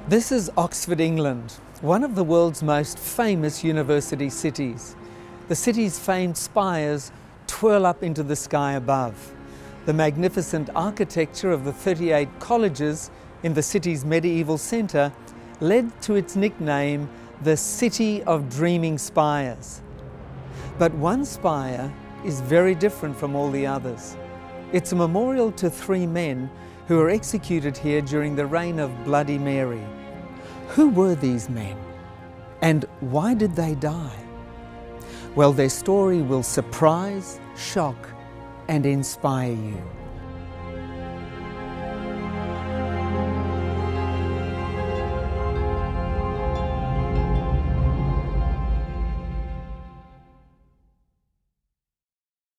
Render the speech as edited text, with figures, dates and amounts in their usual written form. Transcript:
This is Oxford, England, one of the world's most famous university cities. The city's famed spires twirl up into the sky above. The magnificent architecture of the 38 colleges in the city's medieval centre led to its nickname, the City of Dreaming Spires. But one spire is very different from all the others. It's a memorial to 3 men who were executed here during the reign of Bloody Mary. Who were these men? And why did they die? Well, their story will surprise, shock, and inspire you.